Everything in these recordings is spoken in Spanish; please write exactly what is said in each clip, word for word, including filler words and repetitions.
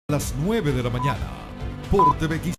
A las nueve de la mañana por T V X.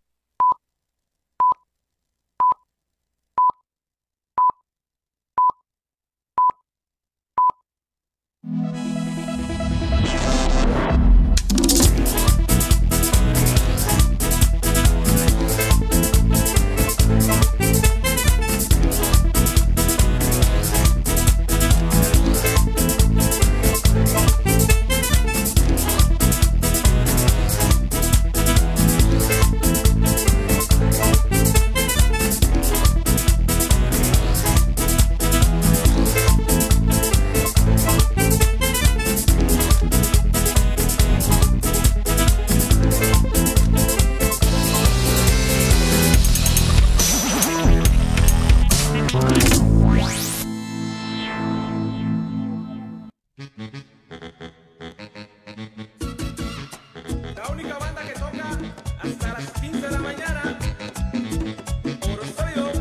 La única banda que toca hasta las quince de la mañana. Oro soy yo.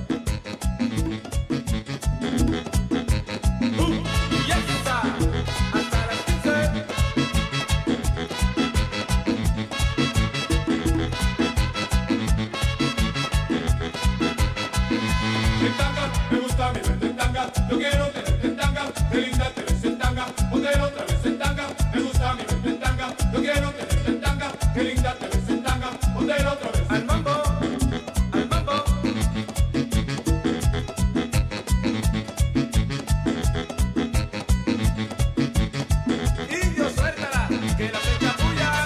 Uh, y ya está. Hasta las quince. En tanga, me gusta mi verte en tanga. Yo quiero tenerte en tanga. Qué linda te ves en tanga. Ponte otra vez en tanga. Me gusta mi verte en tanga. Yo quiero tenerte en tanga. Qué linda te ves en tanga. Ponte otra vez. Al mambo, al mambo. Indio, suéltala, que la fecha tuya.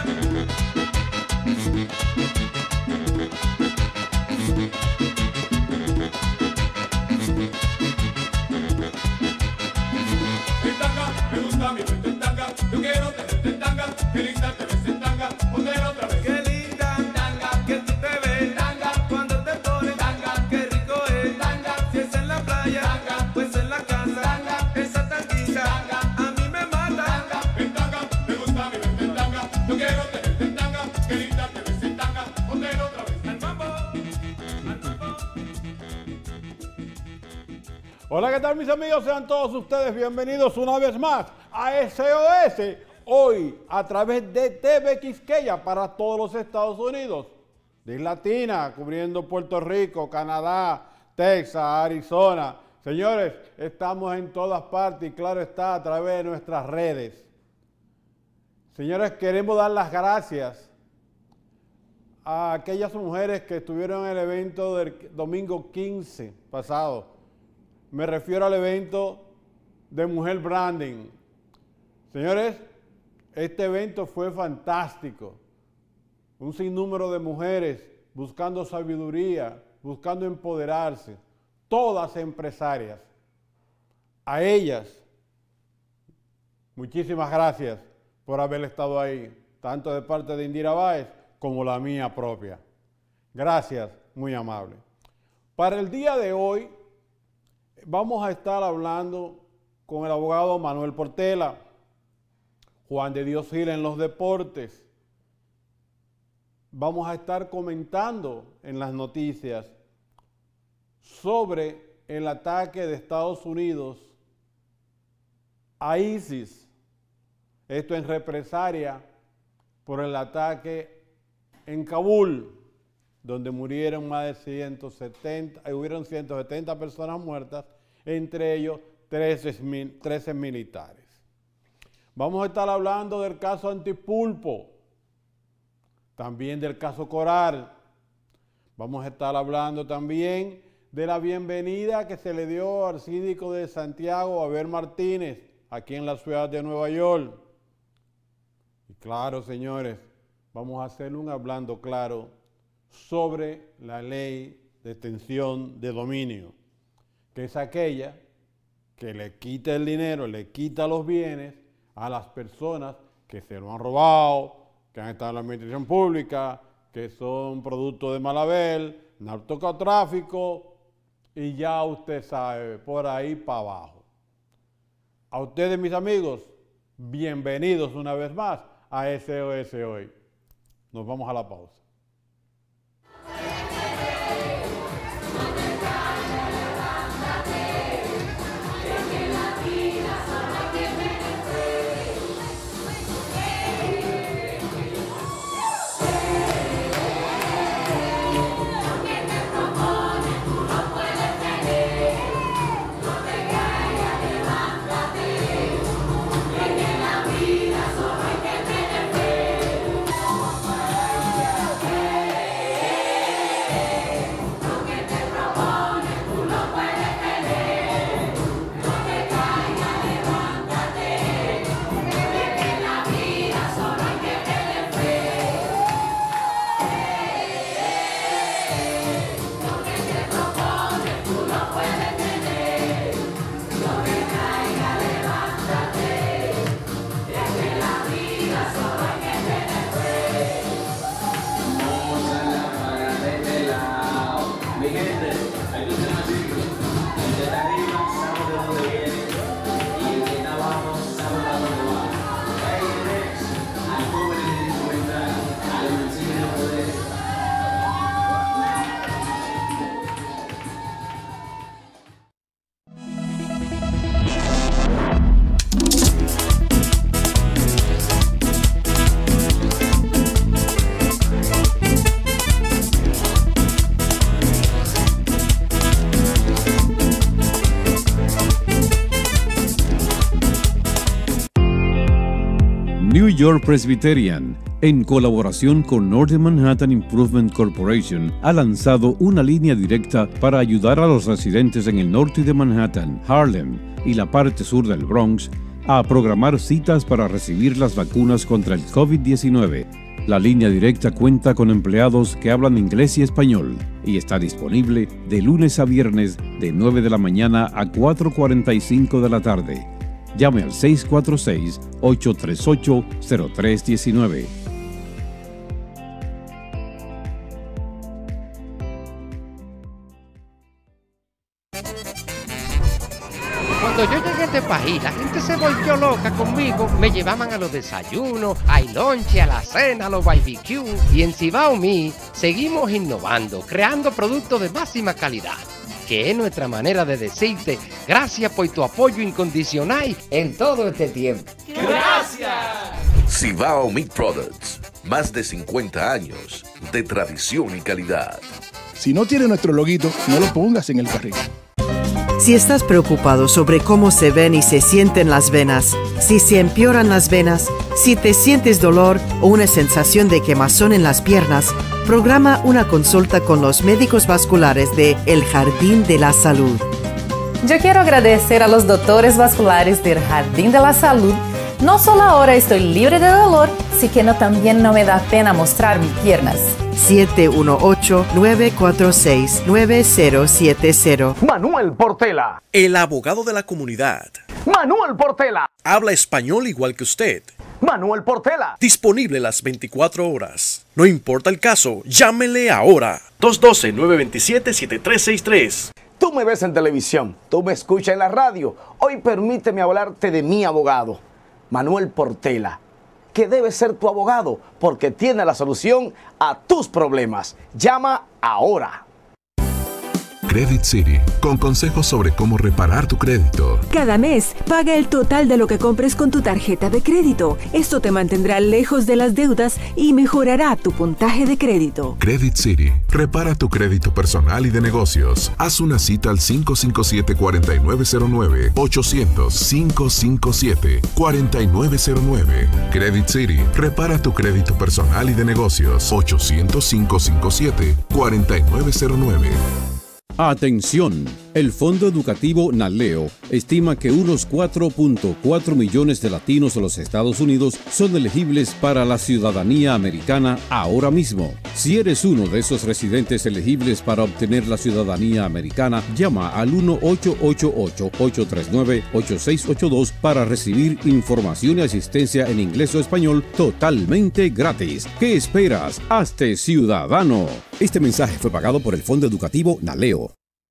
En tanga, me gusta mi verte en tanga. Yo quiero tenerte en tanga. Qué linda te ves en tanga. Ponte otra vez. Qué linda tanga que tú te ves tanga cuando te pones tanga, qué rico es tanga. Si es en la playa tanga, pues en la casa tanga, esa tanguita tanga a mí me mata tanga. En tanga, me gusta mi verte en tanga. Yo quiero tenerte en tanga. Qué linda te ves en tanga. Ponte otra vez. Al mambo, al mambo. Hola, ¿qué tal mis amigos? Sean todos ustedes bienvenidos una vez más a S O S, hoy a través de T V Quisqueya para todos los Estados Unidos, de Isla Latina, cubriendo Puerto Rico, Canadá, Texas, Arizona. Señores, estamos en todas partes y claro está a través de nuestras redes. Señores, queremos dar las gracias a aquellas mujeres que estuvieron en el evento del domingo quince pasado. Me refiero al evento de Mujer Branding. Señores, este evento fue fantástico. Un sinnúmero de mujeres buscando sabiduría, buscando empoderarse. Todas empresarias. A ellas, muchísimas gracias por haber estado ahí, tanto de parte de Indira Báez como la mía propia. Gracias, muy amable. Para el día de hoy, vamos a estar hablando con el abogado Manuel Portela, Juan de Dios Gil en los deportes. Vamos a estar comentando en las noticias sobre el ataque de Estados Unidos a ISIS. Esto en represalia por el ataque en Kabul, donde murieron más de ciento setenta, hubieron ciento setenta personas muertas, entre ellos trece, trece militares. Vamos a estar hablando del caso Antipulpo, también del caso Coral. Vamos a estar hablando también de la bienvenida que se le dio al síndico de Santiago, Abel Martínez, aquí en la ciudad de Nueva York. Y claro, señores, vamos a hacer un hablando claro sobre la ley de extensión de dominio, que es aquella que le quita el dinero, le quita los bienes a las personas que se lo han robado, que han estado en la administración pública, que son producto de Malabel, narcotráfico, y ya usted sabe, por ahí para abajo. A ustedes, mis amigos, bienvenidos una vez más a S O S Hoy. Nos vamos a la pausa. York Presbyterian, en colaboración con Northern Manhattan Improvement Corporation, ha lanzado una línea directa para ayudar a los residentes en el norte de Manhattan, Harlem y la parte sur del Bronx a programar citas para recibir las vacunas contra el COVID diecinueve. La línea directa cuenta con empleados que hablan inglés y español y está disponible de lunes a viernes de nueve de la mañana a cuatro cuarenta y cinco de la tarde. Llame al seis cuatro seis, ocho tres ocho, cero tres uno nueve. Cuando yo llegué a este país, la gente se volvió loca conmigo. Me llevaban a los desayunos, al lonche, a la cena, a los barbecue. Y en Cibao Me seguimos innovando, creando productos de máxima calidad, que es nuestra manera de decirte gracias por tu apoyo incondicional en todo este tiempo. ¡Gracias! Cibao Meat Products, más de cincuenta años de tradición y calidad. Si no tiene nuestro loguito, no lo pongas en el carrito. Si estás preocupado sobre cómo se ven y se sienten las venas, si se empeoran las venas, si te sientes dolor o una sensación de quemazón en las piernas, programa una consulta con los médicos vasculares de El Jardín de la Salud. Yo quiero agradecer a los doctores vasculares del Jardín de la Salud. No solo ahora estoy libre de dolor, sino que también no me da pena mostrar mis piernas. siete uno ocho, nueve cuatro seis, nueve cero siete cero. Manuel Portela, el abogado de la comunidad. Manuel Portela, habla español igual que usted. Manuel Portela, disponible las veinticuatro horas. No importa el caso, llámele ahora. dos uno dos, nueve dos siete, siete tres seis tres. Tú me ves en televisión, tú me escuchas en la radio. Hoy permíteme hablarte de mi abogado, Manuel Portela, que debe ser tu abogado porque tiene la solución a tus problemas. Llama ahora. Credit City, con consejos sobre cómo reparar tu crédito. Cada mes, paga el total de lo que compres con tu tarjeta de crédito. Esto te mantendrá lejos de las deudas y mejorará tu puntaje de crédito. Credit City, repara tu crédito personal y de negocios. Haz una cita al cinco cinco siete, cuatro nueve cero nueve, ochocientos, cinco cinco siete, cuatro nueve cero nueve. Credit City, repara tu crédito personal y de negocios. ochocientos, cinco cinco siete, cuatro nueve cero nueve. Atención, el Fondo Educativo NALEO estima que unos cuatro punto cuatro millones de latinos de los Estados Unidos son elegibles para la ciudadanía americana ahora mismo. Si eres uno de esos residentes elegibles para obtener la ciudadanía americana, llama al uno ocho ocho ocho, ocho tres nueve, ocho seis ocho dos para recibir información y asistencia en inglés o español totalmente gratis. ¿Qué esperas? Hazte ciudadano. Este mensaje fue pagado por el Fondo Educativo NALEO.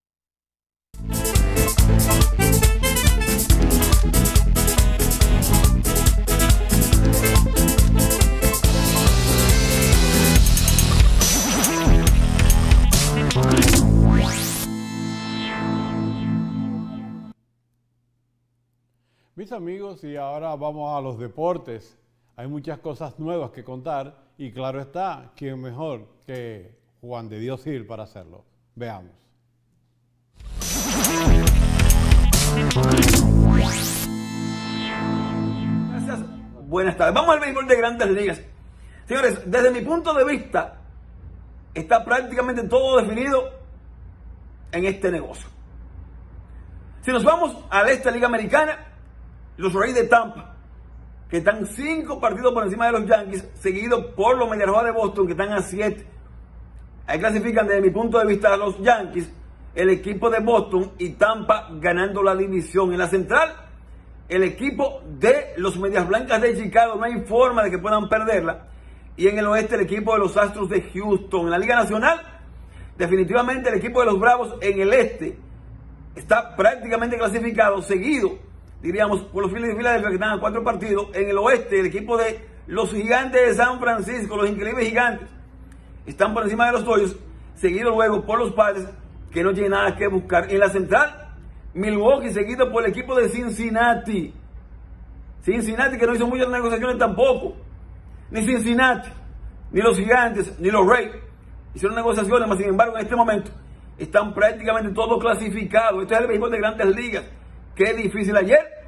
Mis amigos, y ahora vamos a los deportes. Hay muchas cosas nuevas que contar y claro está, ¿quién mejor que Juan de Dios Gil para hacerlo? Veamos. Gracias. Buenas tardes. Vamos al béisbol de Grandes Ligas. Señores, desde mi punto de vista, está prácticamente todo definido en este negocio. Si nos vamos a esta Liga Americana, los Rays de Tampa, que están cinco partidos por encima de los Yankees, seguidos por los Medias Rojas de Boston, que están a siete. Ahí clasifican desde mi punto de vista a los Yankees, el equipo de Boston y Tampa ganando la división. En la central, el equipo de los Medias Blancas de Chicago, no hay forma de que puedan perderla. Y en el oeste, el equipo de los Astros de Houston. En la Liga Nacional, definitivamente el equipo de los Bravos en el este está prácticamente clasificado, seguido, diríamos, por los Phillies de Filadelfia, que están a cuatro partidos. En el oeste, el equipo de los Gigantes de San Francisco, los increíbles Gigantes, están por encima de los Dodgers, seguido luego por los Padres, que no tienen nada que buscar. En la central, Milwaukee, seguido por el equipo de Cincinnati. Cincinnati, que no hizo muchas negociaciones tampoco. Ni Cincinnati, ni los Gigantes, ni los Rays hicieron negociaciones, mas sin embargo en este momento están prácticamente todos clasificados. Este es el béisbol de Grandes Ligas. Qué difícil. Ayer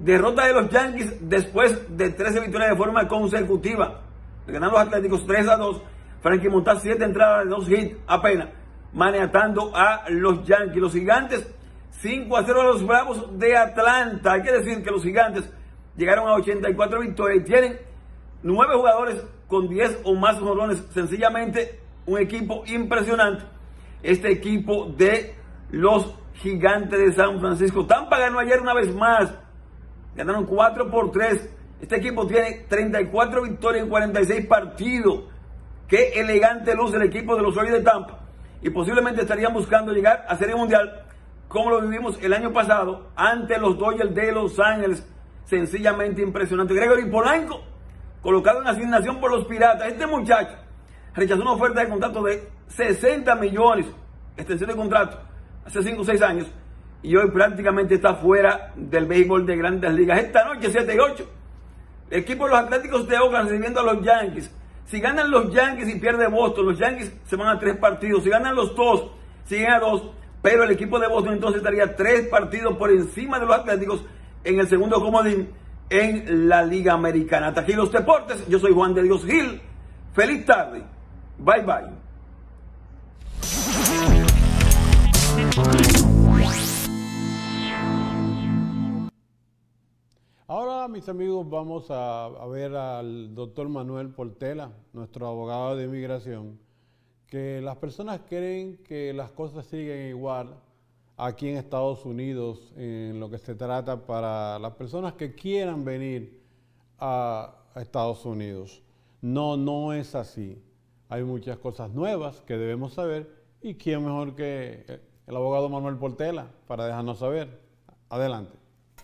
Derrota de los Yankees después de trece victorias de forma consecutiva. Le ganaron los Atléticos tres a dos. Frankie Montas siete entradas de dos hits apenas, maniatando a los Yankees. Los Gigantes cinco a cero a los Bravos de Atlanta. Hay que decir que los Gigantes llegaron a ochenta y cuatro victorias y tienen nueve jugadores con diez o más jonrones. Sencillamente un equipo impresionante. Este equipo de los Gigantes de San Francisco. Tampa ganó ayer una vez más. Ganaron cuatro por tres. Este equipo tiene treinta y cuatro victorias en cuarenta y seis partidos. Qué elegante luce el equipo de los Orioles de Tampa. Y posiblemente estarían buscando llegar a Serie Mundial, como lo vivimos el año pasado, ante los Dodgers de Los Ángeles. Sencillamente impresionante. Gregory Polanco, colocado en asignación por los Piratas. Este muchacho rechazó una oferta de contrato de sesenta millones, extensión de contrato, hace cinco o seis años, y hoy prácticamente está fuera del béisbol de Grandes Ligas. Esta noche, siete y ocho, el equipo de los Atléticos de Oakland recibiendo a los Yankees. Si ganan los Yankees y pierde Boston, los Yankees se van a tres partidos. Si ganan los dos, siguen a dos, pero el equipo de Boston entonces estaría tres partidos por encima de los Atléticos en el segundo comodín en la Liga Americana. Hasta aquí los deportes. Yo soy Juan de Dios Gil. Feliz tarde. Bye bye. Ahora, mis amigos, vamos a, a ver al doctor Manuel Portela, nuestro abogado de inmigración, que las personas creen que las cosas siguen igual aquí en Estados Unidos en lo que se trata para las personas que quieran venir a, a Estados Unidos. No, no es así. Hay muchas cosas nuevas que debemos saber y quién mejor que el abogado Manuel Portela para dejarnos saber. Adelante.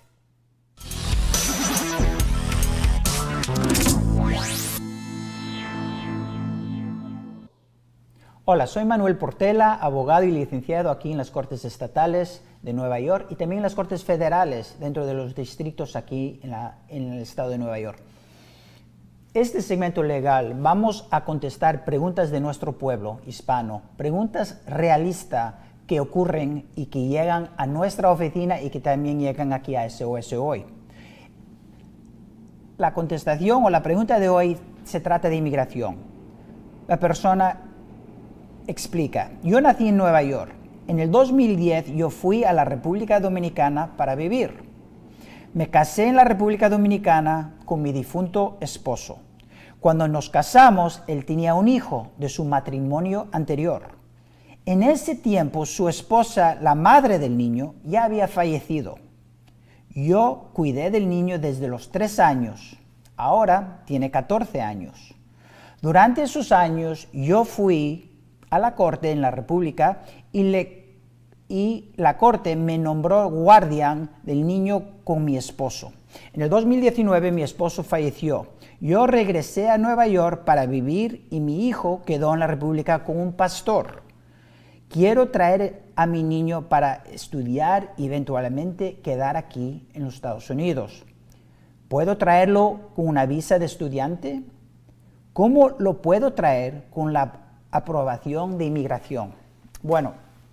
Hola, soy Manuel Portela, abogado y licenciado aquí en las Cortes Estatales de Nueva York y también en las Cortes Federales dentro de los distritos aquí en, la, en el estado de Nueva York. Este segmento legal vamos a contestar preguntas de nuestro pueblo hispano, preguntas realistas que ocurren y que llegan a nuestra oficina y que también llegan aquí a S O S Hoy. La contestación o la pregunta de hoy se trata de inmigración. La persona explica: yo nací en Nueva York. En el dos mil diez yo fui a la República Dominicana para vivir. Me casé en la República Dominicana con mi difunto esposo. Cuando nos casamos, él tenía un hijo de su matrimonio anterior. En ese tiempo, su esposa, la madre del niño, ya había fallecido. Yo cuidé del niño desde los tres años. Ahora tiene catorce años. Durante esos años, yo fui a la corte en la República y, le, y la corte me nombró guardián del niño con mi esposo. En el dos mil diecinueve mi esposo falleció. Yo regresé a Nueva York para vivir y mi hijo quedó en la República con un pastor. Quiero traer a mi niño para estudiar y eventualmente quedar aquí en los Estados Unidos. ¿Puedo traerlo con una visa de estudiante? ¿Cómo lo puedo traer con la aprobación de inmigración? Bueno,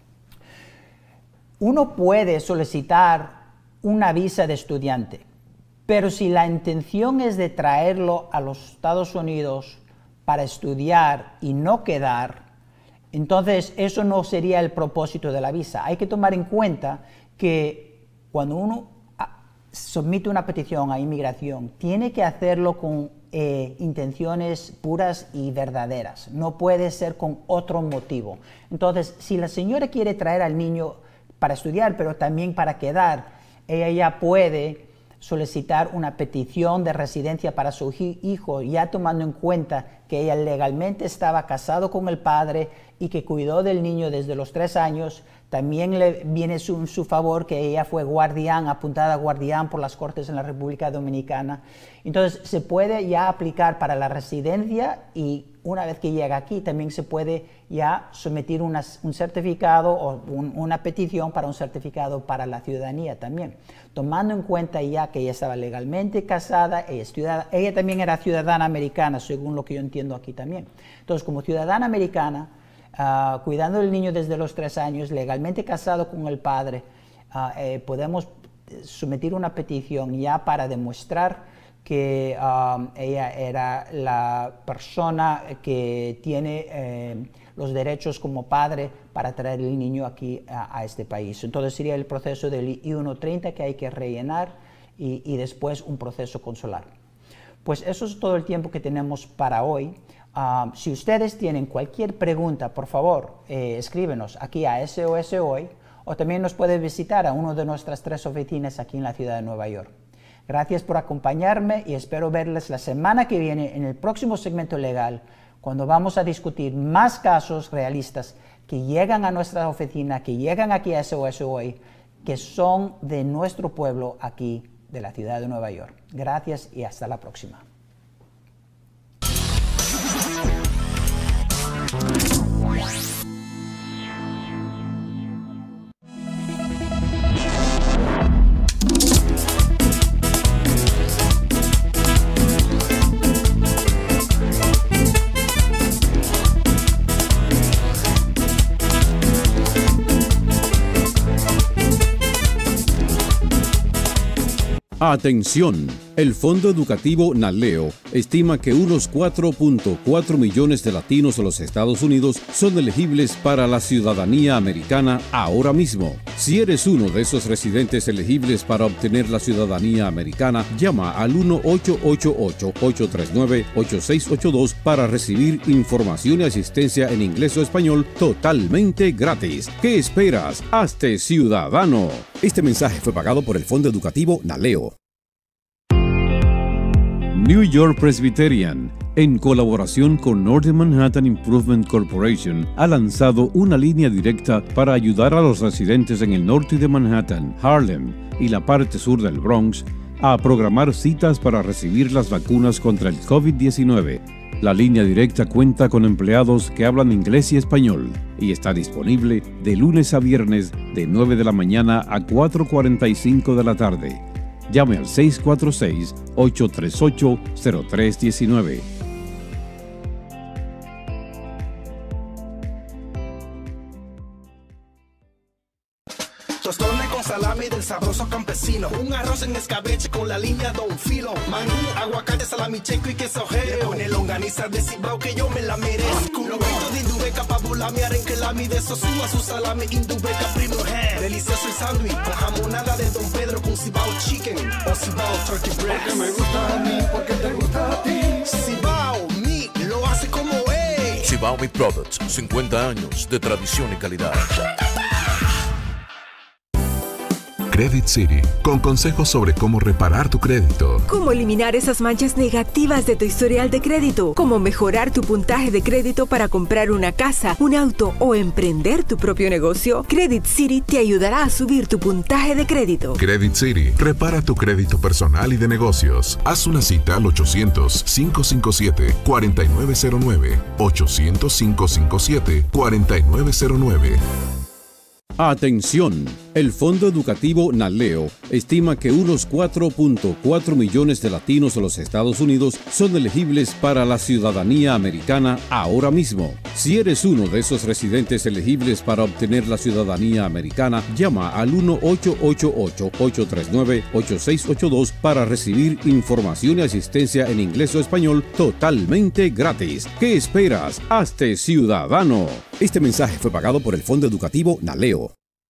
uno puede solicitar una visa de estudiante, pero si la intención es de traerlo a los Estados Unidos para estudiar y no quedar, entonces eso no sería el propósito de la visa. Hay que tomar en cuenta que cuando uno somete una petición a inmigración, tiene que hacerlo con eh, intenciones puras y verdaderas. No puede ser con otro motivo. Entonces, si la señora quiere traer al niño para estudiar, pero también para quedar, ella ya puede solicitar una petición de residencia para su hijo, ya tomando en cuenta que ella legalmente estaba casado con el padre y que cuidó del niño desde los tres años. También le viene su, en su favor que ella fue guardián, apuntada guardián por las cortes en la República Dominicana. Entonces se puede ya aplicar para la residencia y una vez que llega aquí también se puede ya someter una, un certificado o un, una petición para un certificado para la ciudadanía también. Tomando en cuenta ya que ella estaba legalmente casada, ella, es ciudadana, ella también era ciudadana americana, según lo que yo entiendo aquí también. Entonces, como ciudadana americana, uh, cuidando del niño desde los tres años, legalmente casado con el padre, uh, eh, podemos someter una petición ya para demostrar que um, ella era la persona que tiene eh, los derechos como padre para traer el niño aquí a, a este país. Entonces sería el proceso del I uno treinta que hay que rellenar y, y después un proceso consular. Pues eso es todo el tiempo que tenemos para hoy. Um, si ustedes tienen cualquier pregunta, por favor, eh, escríbenos aquí a S O S Hoy, o también nos puede visitar a una de nuestras tres oficinas aquí en la ciudad de Nueva York. Gracias por acompañarme y espero verles la semana que viene en el próximo segmento legal, cuando vamos a discutir más casos realistas que llegan a nuestra oficina, que llegan aquí a S O S Hoy, que son de nuestro pueblo aquí de la ciudad de Nueva York. Gracias y hasta la próxima. Atención, el Fondo Educativo NALEO estima que unos cuatro punto cuatro millones de latinos en los Estados Unidos son elegibles para la ciudadanía americana ahora mismo. Si eres uno de esos residentes elegibles para obtener la ciudadanía americana, llama al uno ocho ocho ocho, ocho tres nueve, ocho seis ocho dos para recibir información y asistencia en inglés o español totalmente gratis. ¿Qué esperas? Hazte ciudadano. Este mensaje fue pagado por el Fondo Educativo NALEO. New York Presbyterian, en colaboración con Northern Manhattan Improvement Corporation, ha lanzado una línea directa para ayudar a los residentes en el norte de Manhattan, Harlem y la parte sur del Bronx a programar citas para recibir las vacunas contra el COVID diecinueve. La línea directa cuenta con empleados que hablan inglés y español y está disponible de lunes a viernes de nueve de la mañana a cuatro cuarenta y cinco de la tarde. Llame al seis cuatro seis, ocho tres ocho, cero tres uno nueve. Tostones con salami del sabroso campesino. Un arroz en escabeche con la línea Don Filo. Mangú, aguacate, salami checo y queso geo. Pone longaniza de Cibao que yo me la merezco. Loguito de Indubeca, pavo la miaren que la mi de Sosúa. Su salami Indubeca primo hair. Delicioso el sándwich, la jamonada de Don Pedro con Cibao chicken o Cibao turkey breast. Porque me gusta a mí, porque te gusta a ti. Cibao Meat lo hace como es. Cibao Meat Products, cincuenta años de tradición y calidad. Credit City, con consejos sobre cómo reparar tu crédito. Cómo eliminar esas manchas negativas de tu historial de crédito. Cómo mejorar tu puntaje de crédito para comprar una casa, un auto o emprender tu propio negocio. Credit City te ayudará a subir tu puntaje de crédito. Credit City, repara tu crédito personal y de negocios. Haz una cita al ochocientos, cinco cinco siete, cuatro nueve cero nueve. ochocientos, cinco cinco siete, cuatro nueve cero nueve. Atención, el Fondo Educativo NALEO estima que unos cuatro punto cuatro millones de latinos en los Estados Unidos son elegibles para la ciudadanía americana ahora mismo. Si eres uno de esos residentes elegibles para obtener la ciudadanía americana, llama al uno ocho ocho ocho, ocho tres nueve, ocho seis ocho dos para recibir información y asistencia en inglés o español totalmente gratis. ¿Qué esperas? Hazte ciudadano. Este mensaje fue pagado por el Fondo Educativo NALEO.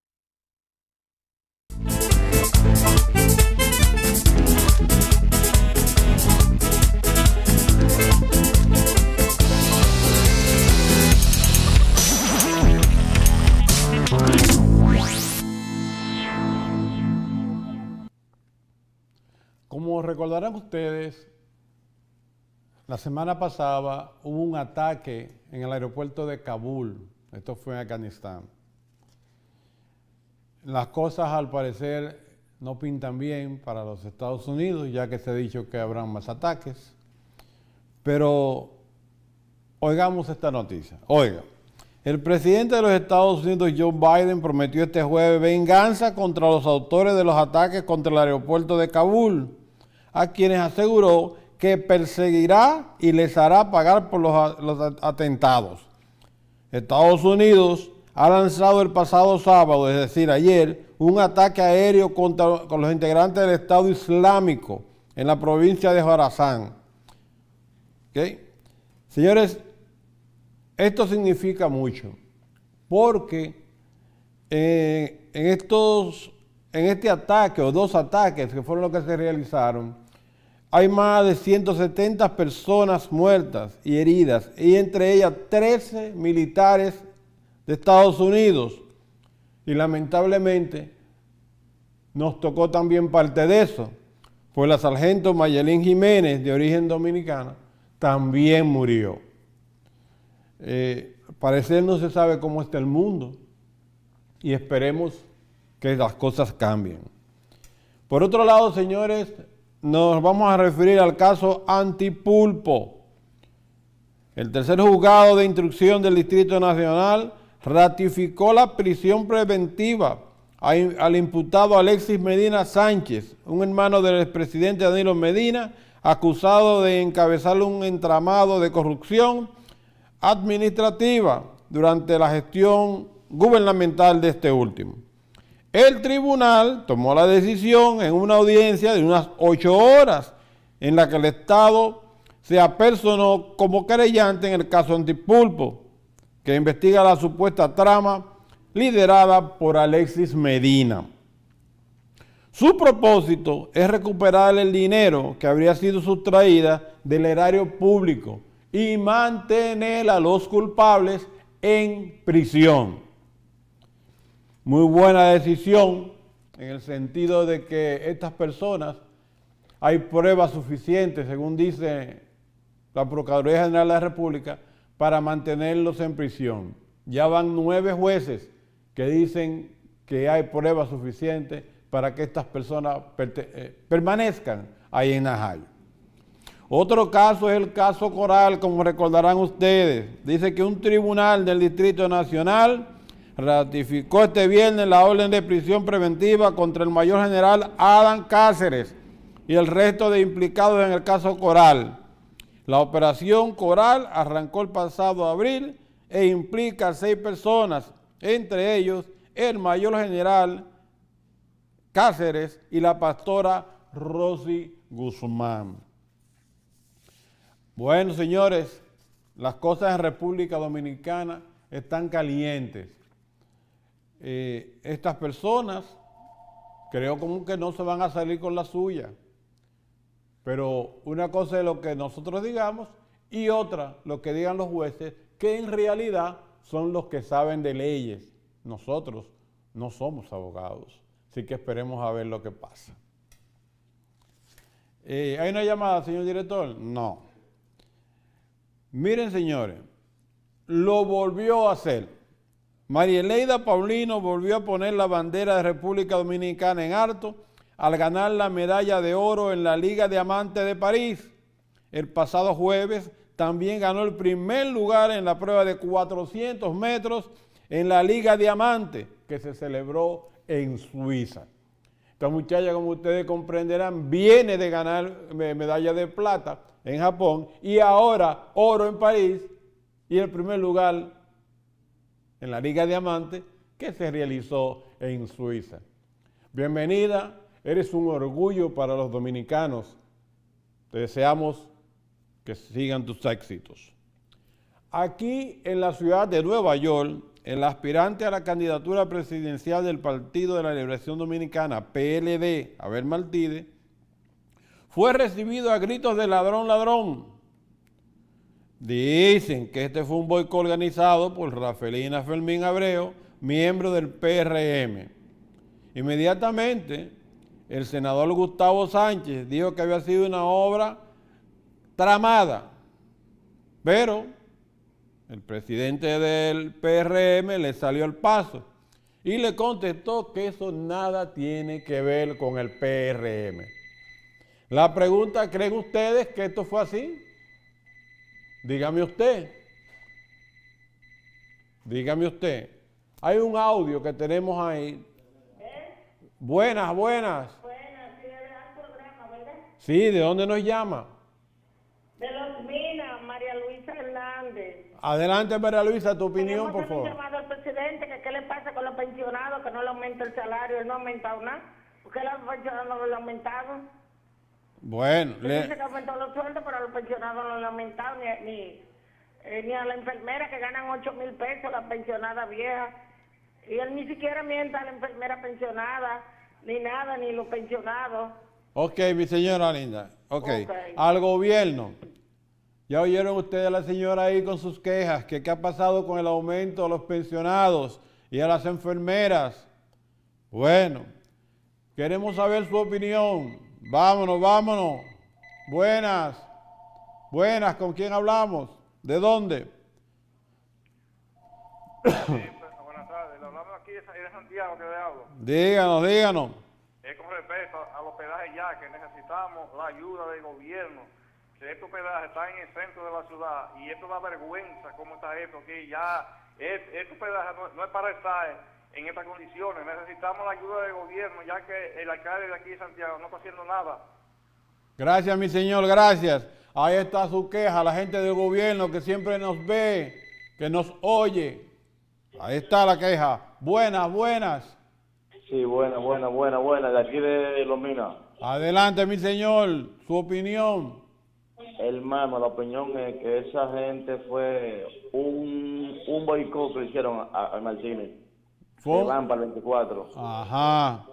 Como recordarán ustedes, la semana pasada hubo un ataque en el aeropuerto de Kabul. Esto fue en Afganistán. Las cosas al parecer no pintan bien para los Estados Unidos, ya que se ha dicho que habrán más ataques. Pero oigamos esta noticia. Oiga, el presidente de los Estados Unidos, Joe Biden, prometió este jueves venganza contra los autores de los ataques contra el aeropuerto de Kabul, a quienes aseguró que perseguirá y les hará pagar por los, los atentados. Estados Unidos ha lanzado el pasado sábado, es decir, ayer, un ataque aéreo contra con los integrantes del Estado Islámico en la provincia de Jorazán. ¿Okay? Señores, esto significa mucho, porque eh, en, estos, en este ataque, o dos ataques que fueron los que se realizaron, hay más de ciento setenta personas muertas y heridas, y entre ellas trece militares de Estados Unidos. Y lamentablemente nos tocó también parte de eso, pues la sargento Mayelín Jiménez, de origen dominicana, también murió. Eh, parecer no se sabe cómo está el mundo, y esperemos que las cosas cambien. Por otro lado, señores, nos vamos a referir al caso Antipulpo. El tercer juzgado de instrucción del Distrito Nacional ratificó la prisión preventiva al imputado Alexis Medina Sánchez, un hermano del expresidente Danilo Medina, acusado de encabezar un entramado de corrupción administrativa durante la gestión gubernamental de este último. El tribunal tomó la decisión en una audiencia de unas ocho horas, en la que el Estado se apersonó como querellante en el caso Antipulpo, que investiga la supuesta trama liderada por Alexis Medina. Su propósito es recuperar el dinero que habría sido sustraído del erario público y mantener a los culpables en prisión. Muy buena decisión, en el sentido de que estas personas, hay pruebas suficientes, según dice la Procuraduría General de la República, para mantenerlos en prisión. Ya van nueve jueces que dicen que hay pruebas suficientes para que estas personas eh, permanezcan ahí en Najayo. Otro caso es el caso Coral, como recordarán ustedes. Dice que un tribunal del Distrito Nacional ratificó este viernes la orden de prisión preventiva contra el mayor general Adán Cáceres y el resto de implicados en el caso Coral. La operación Coral arrancó el pasado abril e implica a seis personas, entre ellos el mayor general Cáceres y la pastora Rosy Guzmán. Bueno, señores, las cosas en República Dominicana están calientes. Eh, estas personas creo como que no se van a salir con la suya. Pero una cosa es lo que nosotros digamos y otra lo que digan los jueces, que en realidad son los que saben de leyes. Nosotros no somos abogados, así que esperemos a ver lo que pasa. Eh, ¿Hay una llamada, señor director? No. Miren, señores, lo volvió a hacer. María Eleida Paulino volvió a poner la bandera de República Dominicana en alto al ganar la medalla de oro en la Liga Diamante de París. El pasado jueves también ganó el primer lugar en la prueba de cuatrocientos metros en la Liga Diamante, que se celebró en Suiza. Esta muchacha, como ustedes comprenderán, viene de ganar medalla de plata en Japón y ahora oro en París y el primer lugar en la Liga Diamante que se realizó en Suiza. Bienvenida, eres un orgullo para los dominicanos. Te deseamos que sigan tus éxitos. Aquí en la ciudad de Nueva York, el aspirante a la candidatura presidencial del Partido de la Liberación Dominicana, P L D, Abel Martínez, fue recibido a gritos de ladrón, ladrón. Dicen que este fue un boicot organizado por Rafelina Fermín Abreu, miembro del P R M. Inmediatamente, el senador Gustavo Sánchez dijo que había sido una obra tramada, pero el presidente del P R M le salió al paso y le contestó que eso nada tiene que ver con el P R M. La pregunta, ¿creen ustedes que esto fue así? Dígame usted. Dígame usted. Hay un audio que tenemos ahí. ¿Eh? Buenas, buenas. Buenas, sí, de programa, ¿verdad? Sí, ¿de dónde nos llama? De Los Minas, María Luisa Hernández. Adelante, María Luisa, tu opinión, Queremos por hacer un favor. llamado al presidente que ¿qué le pasa con los pensionados que no le aumenta el salario? Él no ha aumentado nada. ¿Por qué los pensionados no lo han aumentado? Bueno, Él le... dice que aumentó los sueldos, pero a los pensionados no lo han aumentado, ni, ni, eh, ni a la enfermera que ganan ocho mil pesos, la pensionada vieja. Y él ni siquiera mienta a la enfermera pensionada, ni nada, ni los pensionados. Ok, mi señora linda. Ok. Ok. Al gobierno. Ya oyeron ustedes a la señora ahí con sus quejas, que qué ha pasado con el aumento a los pensionados y a las enfermeras. Bueno, queremos saber su opinión. Vámonos, vámonos. Buenas. Buenas, ¿con quién hablamos? ¿De dónde? Buenas tardes, le hablamos aquí de Santiago que le hablo. Díganos, díganos. Es con respecto al hospedaje ya, que necesitamos la ayuda del gobierno. Que este hospedaje está en el centro de la ciudad y esto da vergüenza cómo está esto aquí. Ya, este, este hospedaje no, no es para estar en estas condiciones. Necesitamos la ayuda del gobierno, ya que el alcalde de aquí de Santiago no está haciendo nada. Gracias, mi señor, gracias. Ahí está su queja, la gente del gobierno que siempre nos ve, que nos oye. Ahí está la queja. Buenas, buenas. Sí, buena, buena, buena, buena, de aquí de Los Minas. Adelante, mi señor, su opinión. Hermano, la opinión es que esa gente fue un, un boicot que le hicieron a, a Martínez. ¿Fue? Se van para el veinticuatro. Ajá.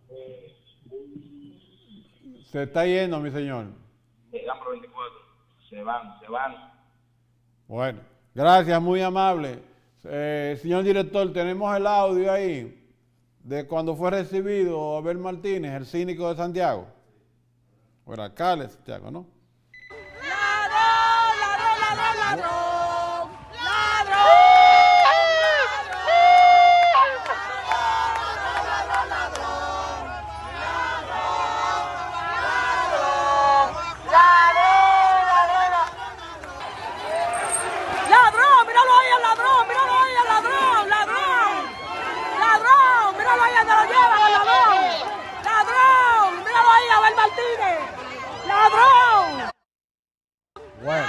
Se está yendo, mi señor. Se van para el veinticuatro. Se van, se van. Bueno, gracias, muy amable. Eh, señor director, tenemos el audio ahí de cuando fue recibido Abel Martínez, el cínico de Santiago. O el alcalde de Santiago, ¿no? ¡Ladrón, ladrón, ladrón, ladrón! ¡Ladrón, míralo ahí al ladrón! ¡Míralo ahí al ladrón! ¡Ladrón! ¡Ladrón! ¡Míralo ahí donde lo llevan al ladrón! ¡Ladrón! ¡Míralo ahí a Abel Martínez! ¡Ladrón! Bueno.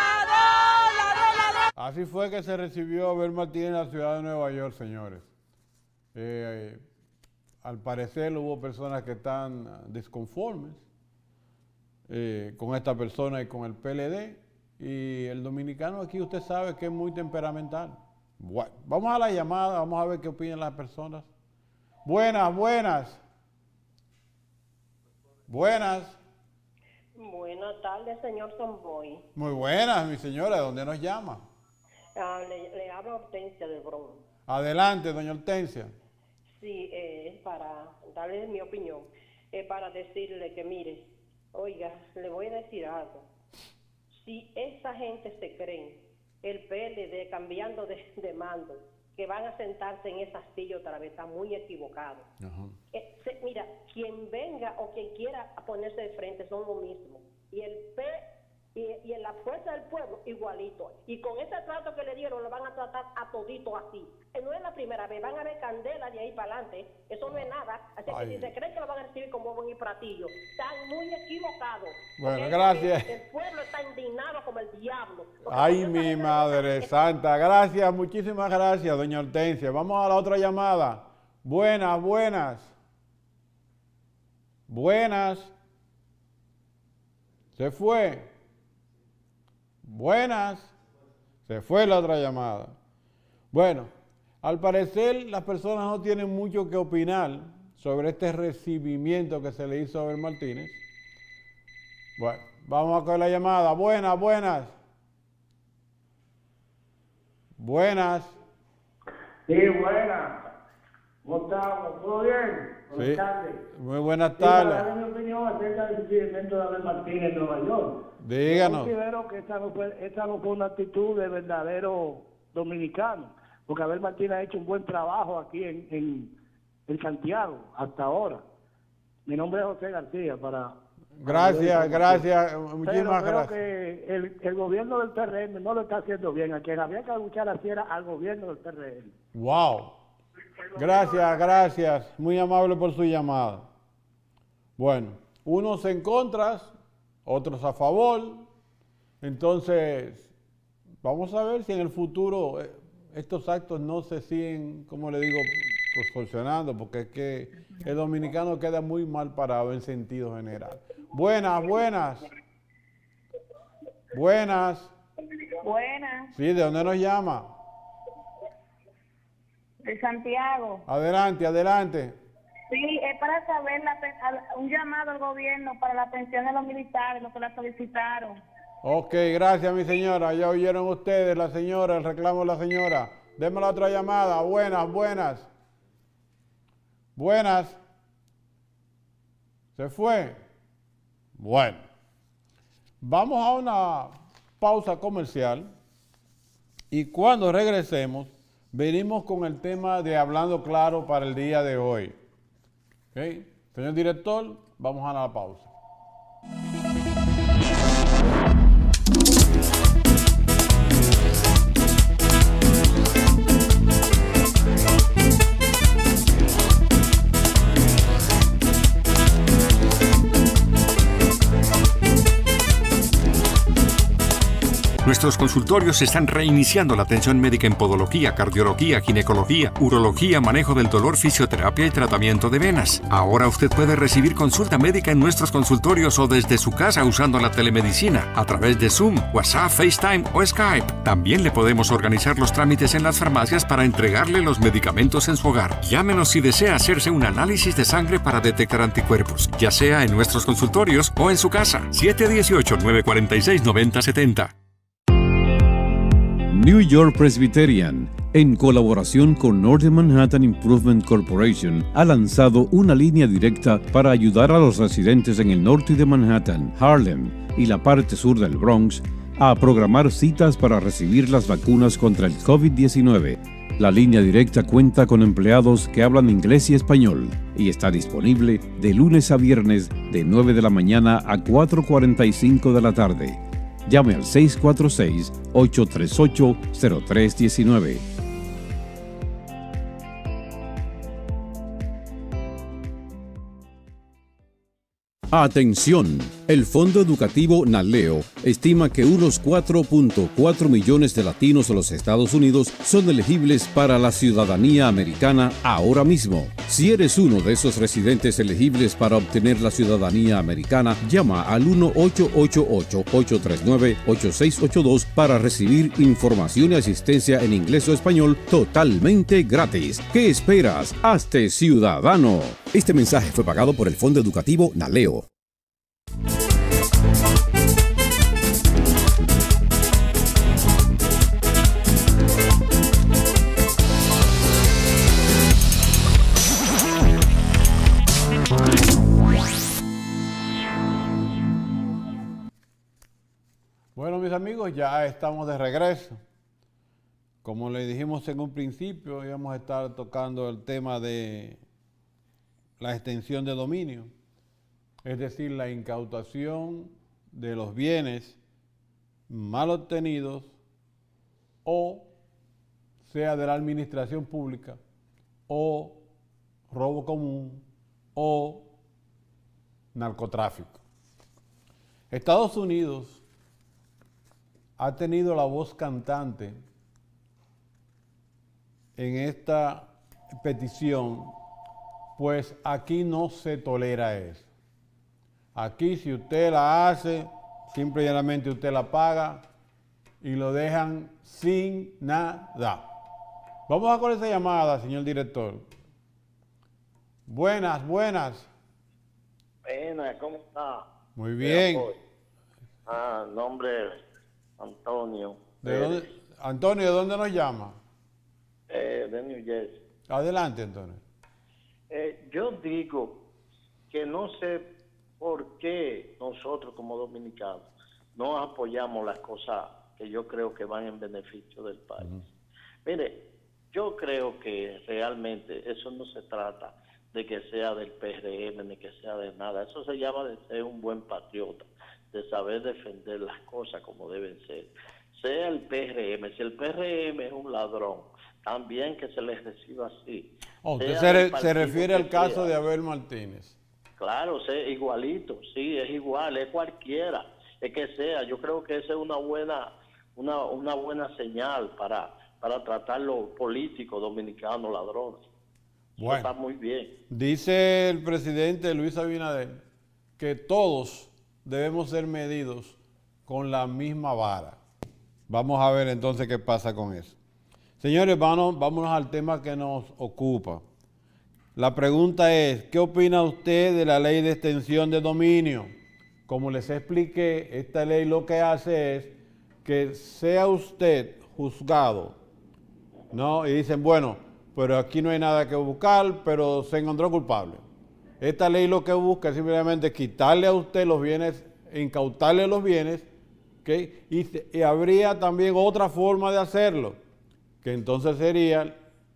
Así fue que se recibió a Abel Martínez en la ciudad de Nueva York, señores. Eh, al parecer hubo personas que están disconformes eh, con esta persona y con el P L D. Y el dominicano aquí usted sabe que es muy temperamental. Bueno, vamos a la llamada, vamos a ver qué opinan las personas. Buenas, buenas. Buenas. Buenas tardes, señor Somboy. Muy buenas, mi señora. ¿De dónde nos llama? Ah, le, le hablo a Hortensia del Bronx. Adelante, doña Hortensia. Sí, eh, es para darle mi opinión. Es para decirle que, mire, oiga, le voy a decir algo. Si esa gente se cree, el P L D cambiando de, de mando, que van a sentarse en esa silla otra vez, está muy equivocado. Eh, se, mira, quien venga o quien quiera ponerse de frente son lo mismo. Y el P y, y en la fuerza del pueblo igualito. Y con ese trato que le dieron lo van a tratar a todito así. Eh, no es la primera vez, van a ver candela de ahí para adelante. Eso no es nada. Así Ay. que si se creen que lo van a recibir con bombo y platillo, están muy equivocados. Bueno, Porque gracias. El, el pueblo está indignado como el diablo. Porque Ay, cuando mi esa gente- madre santa. Gracias, muchísimas gracias, doña Hortensia. Vamos a la otra llamada. Buenas, buenas. Buenas. Se fue. Buenas. Se fue la otra llamada. Bueno, al parecer las personas no tienen mucho que opinar sobre este recibimiento que se le hizo a Abel Martínez. Bueno, vamos a coger la llamada. Buenas, buenas. Buenas. Sí, buenas. ¿Cómo estamos? ¿Todo bien? Buenas Sí. tardes. Muy buenas Sí, para tardes. dar mi opinión acerca del recibimiento de Abel Martínez en Nueva York. Díganos. Yo considero que esta no, fue, esta no fue una actitud de verdadero dominicano, porque Abel Martínez ha hecho un buen trabajo aquí en, en, en Santiago hasta ahora. Mi nombre es José García para... Gracias, gracias. Pero Muchísimas creo gracias. que el, el gobierno del P R M no lo está haciendo bien. A quien había que luchar así era al gobierno del P R M. Wow. Gracias, gracias. Muy amable por su llamada. Bueno, unos en contra, otros a favor. Entonces, vamos a ver si en el futuro eh, estos actos no se siguen, como le digo, proporcionando, porque es que el dominicano queda muy mal parado en sentido general. Buenas, buenas. Buenas. Buenas, Sí, ¿de dónde nos llama? de Santiago. Adelante, adelante. Sí, es para saber la, pe- al- un llamado al gobierno para la pensión de los militares, los que la solicitaron. Ok, gracias mi señora. Ya oyeron ustedes, la señora, el reclamo de la señora. Deme la otra llamada. Buenas, buenas. Buenas. ¿Se fue? Bueno. Vamos a una pausa comercial y cuando regresemos venimos con el tema de Hablando Claro para el día de hoy. ¿Ok? Señor director, vamos a la pausa. Nuestros consultorios están reiniciando la atención médica en podología, cardiología, ginecología, urología, manejo del dolor, fisioterapia y tratamiento de venas. Ahora usted puede recibir consulta médica en nuestros consultorios o desde su casa usando la telemedicina, a través de Zoom, WhatsApp, FaceTime o Skype. También le podemos organizar los trámites en las farmacias para entregarle los medicamentos en su hogar. Llámenos si desea hacerse un análisis de sangre para detectar anticuerpos, ya sea en nuestros consultorios o en su casa. siete uno ocho, nueve cuatro seis, nueve cero siete cero. New York Presbyterian, en colaboración con Northern Manhattan Improvement Corporation, ha lanzado una línea directa para ayudar a los residentes en el norte de Manhattan, Harlem y la parte sur del Bronx a programar citas para recibir las vacunas contra el COVID diecinueve. La línea directa cuenta con empleados que hablan inglés y español y está disponible de lunes a viernes de nueve de la mañana a cuatro cuarenta y cinco de la tarde. Llame al seis cuatro seis, ocho tres ocho, cero tres uno nueve. Atención, el Fondo Educativo NALEO estima que unos cuatro punto cuatro millones de latinos de los Estados Unidos son elegibles para la ciudadanía americana ahora mismo. Si eres uno de esos residentes elegibles para obtener la ciudadanía americana, llama al uno ocho ocho ocho, ocho tres nueve, ocho seis ocho dos para recibir información y asistencia en inglés o español totalmente gratis. ¿Qué esperas? Hazte ciudadano. Este mensaje fue pagado por el Fondo Educativo NALEO. Bueno, mis amigos, ya estamos de regreso. Como le dijimos en un principio, íbamos a estar tocando el tema de la extensión de dominio, es decir, la incautación de los bienes mal obtenidos o sea de la administración pública o robo común o narcotráfico. Estados Unidos ha tenido la voz cantante en esta petición, pues aquí no se tolera eso. Aquí si usted la hace, simple y llanamente usted la paga y lo dejan sin nada. Vamos a con esa llamada, señor director. Buenas, buenas. Buenas, ¿cómo está? Muy bien. Ah, nombre Antonio. ¿De dónde, Antonio, ¿de dónde nos llama? Eh, de New Jersey. Adelante, Antonio. Eh, yo digo que no sé por qué nosotros como dominicanos no apoyamos las cosas que yo creo que van en beneficio del país. Uh-huh. Mire, yo creo que realmente eso no se trata de que sea del P R M ni que sea de nada. Eso se llama de ser un buen patriota, de saber defender las cosas como deben ser. Sea el P R M, si el P R M es un ladrón, también que se les reciba así. Oh, usted se, re, se refiere al caso sea. de Abel Martínez. Claro, sé, igualito, sí, es igual, es cualquiera, es que sea. Yo creo que esa es una buena, una, una buena señal para, para tratar los políticos dominicanos ladrones. Bueno, Eso está muy bien. dice el presidente Luis Abinader que todos debemos ser medidos con la misma vara. Vamos a ver entonces qué pasa con eso. Señores, vámonos, vámonos al tema que nos ocupa. La pregunta es, ¿qué opina usted de la ley de extensión de dominio? Como les expliqué, esta ley lo que hace es que sea usted juzgado, ¿no? Y dicen, bueno, pero aquí no hay nada que buscar, pero se encontró culpable. Esta ley lo que busca es simplemente quitarle a usted los bienes, incautarle los bienes, ¿okay? y, y habría también otra forma de hacerlo, que entonces sería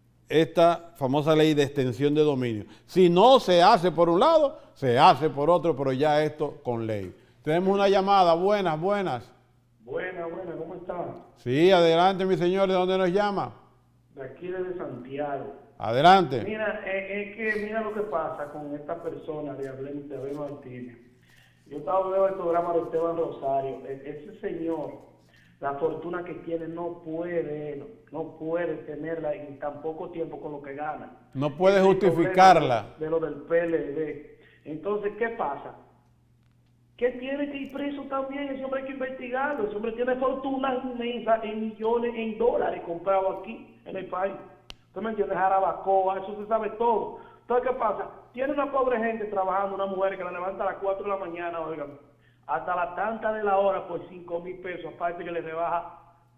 esta famosa ley de extensión de dominio. Si no se hace por un lado, se hace por otro, pero ya esto con ley. Tenemos una llamada. Buenas, buenas. Buenas, buenas, ¿cómo están? Sí, adelante, mi señor. ¿De dónde nos llama? De aquí desde Santiago. Adelante. Mira, eh, es que mira lo que pasa con esta persona de Abel, de Abel Martínez. Yo estaba viendo el programa de Esteban Rosario. E- ese señor, la fortuna que tiene, no puede, no, no puede tenerla en tan poco tiempo con lo que gana. No puede Ese es el justificarla. problema De lo del P L D. Entonces, ¿qué pasa? Que tiene que ir preso también, ese hombre hay que investigarlo. Ese hombre tiene fortunas inmensas en millones, en dólares comprados aquí en el país. ¿Usted me entiende? Jarabacoa, eso se sabe todo. Entonces, ¿qué pasa? Tiene una pobre gente trabajando, una mujer que la levanta a las cuatro de la mañana, oigan, hasta las tantas de la hora por cinco mil pesos, aparte que le rebaja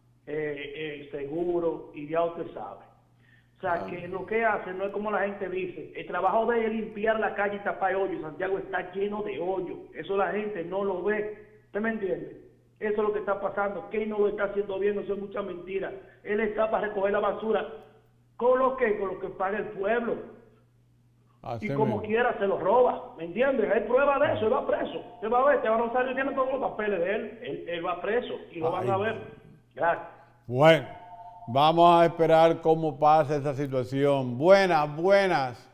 eh, el seguro y ya usted sabe. O sea, ah. que lo que hace no es como la gente dice, el trabajo de él es limpiar la calle y tapar hoyos. Santiago está lleno de hoyos, eso la gente no lo ve. ¿Usted me entiende? Eso es lo que está pasando, que él no lo está haciendo bien, eso es mucha mentira. Él está para recoger la basura, ¿con lo que? Con lo que paga el pueblo. Así y como mismo. Quiera se lo roba, ¿me entiendes? Hay prueba de eso, él va preso. Usted va a ver, Esteban Rosario tiene todos los papeles de él, él, él va preso y lo Ay. van a ver. Gracias. Bueno, vamos a esperar cómo pasa esa situación. Buenas, buenas.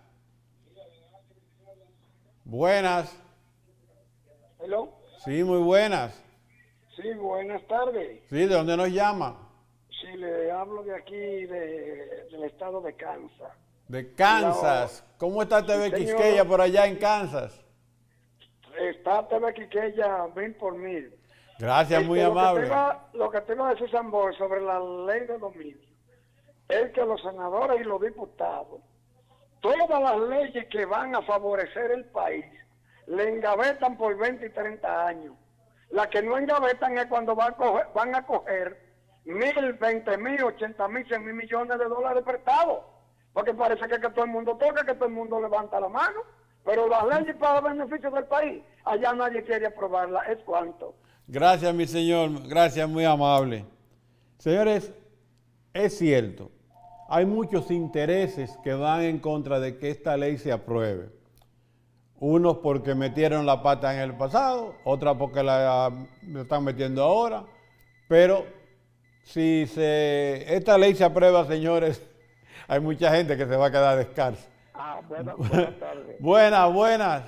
Buenas. Hello. Sí, muy buenas. Sí, buenas tardes. Sí, ¿de dónde nos llama? Sí, le hablo de aquí, de, del estado de Kansas. De Kansas. La, ¿Cómo está T V sí, Quisqueya por allá en Kansas? Está T V Quisqueya mil por mil. Gracias, este, muy lo amable. Que tengo, lo que tengo que decir, Samboy, sobre la ley de dominio, es que los senadores y los diputados, todas las leyes que van a favorecer el país, le engavetan por veinte y treinta años. Las que no engavetan es cuando van a coger, van a coger mil, veinte mil, ochenta mil, cien mil millones de dólares prestados. Porque parece que, que todo el mundo toca, que todo el mundo levanta la mano. Pero las leyes para el beneficio del país, allá nadie quiere aprobarlas. ¿Es cuánto? Gracias, mi señor. Gracias, muy amable. Señores, es cierto, hay muchos intereses que van en contra de que esta ley se apruebe. Unos porque metieron la pata en el pasado, otras porque la, la están metiendo ahora. Pero si se, esta ley se aprueba, señores, hay mucha gente que se va a quedar descalza. Ah, buenas, buenas tardes. Buenas, buenas.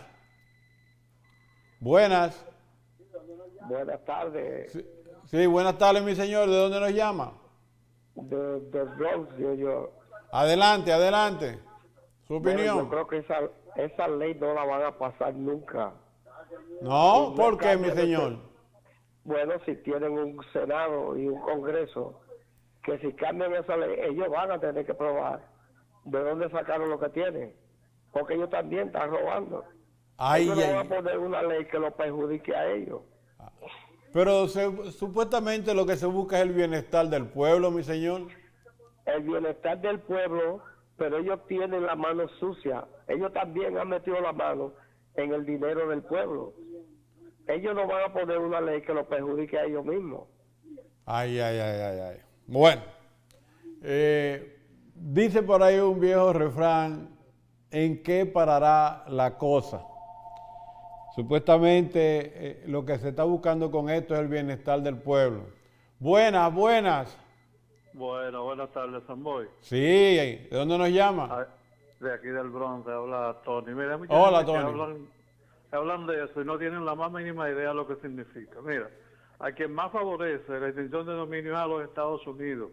Buenas. Buenas tardes. Sí, sí, buenas tardes, mi señor. ¿De dónde nos llama? De, de Bronx, yo, yo. Adelante, adelante. Su opinión. Bueno, yo creo que esa, esa ley no la van a pasar nunca. No, ¿por qué, mi señor? Bueno, si tienen un Senado y un Congreso, que si cambian esa ley, ellos van a tener que probar de dónde sacaron lo que tienen, porque ellos también están robando. Ay, ellos ay. no van a poner una ley que los perjudique a ellos. Pero se, supuestamente lo que se busca es el bienestar del pueblo, mi señor. El bienestar del pueblo, pero ellos tienen la mano sucia. Ellos también han metido la mano en el dinero del pueblo. Ellos no van a poner una ley que los perjudique a ellos mismos. Ay, ay, ay, ay, ay. Bueno, eh, dice por ahí un viejo refrán, ¿en qué parará la cosa? Supuestamente eh, lo que se está buscando con esto es el bienestar del pueblo. Buenas, buenas. Bueno, buenas tardes, Samboy. Sí, ¿de dónde nos llama? De aquí del Bronx, habla Tony. Mira, Hola, Tony. Hablan, hablan de eso y no tienen la más mínima idea de lo que significa. Mira, a quien más favorece la extinción de dominio es a los Estados Unidos,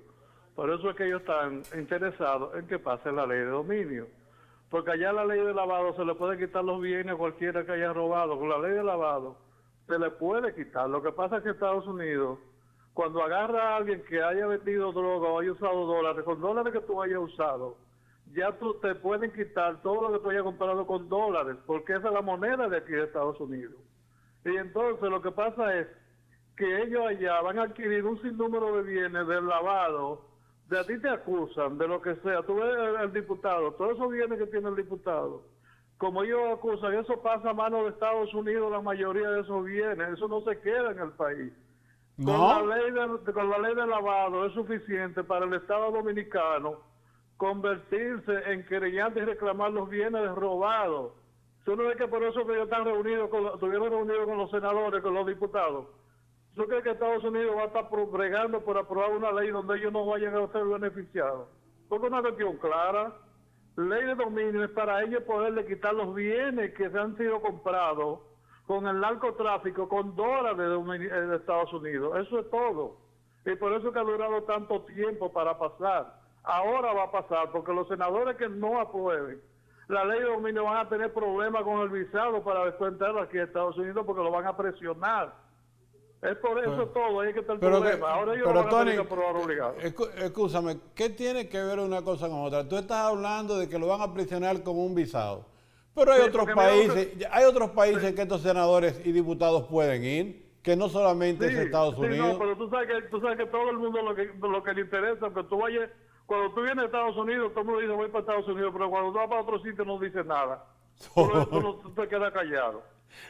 Por eso es que ellos están interesados en que pase la ley de dominio. Porque allá la ley de lavado se le puede quitar los bienes a cualquiera que haya robado. Con la ley de lavado se le puede quitar. Lo que pasa es que Estados Unidos, cuando agarra a alguien que haya vendido droga o haya usado dólares, con dólares que tú hayas usado, ya tú te pueden quitar todo lo que tú hayas comprado con dólares, porque esa es la moneda de aquí de Estados Unidos. Y entonces lo que pasa es que ellos allá van a adquirir un sinnúmero de bienes del lavado, de a ti te acusan, de lo que sea. Tú ves el, el diputado, todos esos bienes que tiene el diputado, como ellos acusan, eso pasa a manos de Estados Unidos, la mayoría de esos bienes, eso no se queda en el país. ¿No? Con la ley de, con la ley de lavado es suficiente para el Estado Dominicano convertirse en querellante y reclamar los bienes robados. ¿Tú no ves que por eso que ellos están reunidos, con, estuvieron reunidos con los senadores, con los diputados? ¿Tú crees que Estados Unidos va a estar bregando por aprobar una ley donde ellos no vayan a ser beneficiados? Porque es una cuestión clara. Ley de dominio es para ellos poderle quitar los bienes que se han sido comprados con el narcotráfico, con dólares de, de Estados Unidos. Eso es todo. Y por eso que ha durado tanto tiempo para pasar. Ahora va a pasar, porque los senadores que no aprueben la ley de dominio van a tener problemas con el visado para después entrar aquí a Estados Unidos, porque lo van a presionar. Es por eso pero, todo, ahí que está el pero problema. Que, Ahora ellos pero lo van a Tony, tener que aprobar obligado. Escúchame, ¿qué tiene que ver una cosa con otra? Tú estás hablando de que lo van a presionar con un visado. Pero hay sí, otros países, que... hay otros países sí. que estos senadores y diputados pueden ir, que no solamente sí, es Estados sí, Unidos. No, pero tú sabes que, tú sabes que todo el mundo lo que, lo que le interesa, que tú vayas, cuando tú vienes a Estados Unidos, todo el mundo dice voy para Estados Unidos, pero cuando tú vas para otro sitio no dices nada. Tú, tú, tú te quedas callado.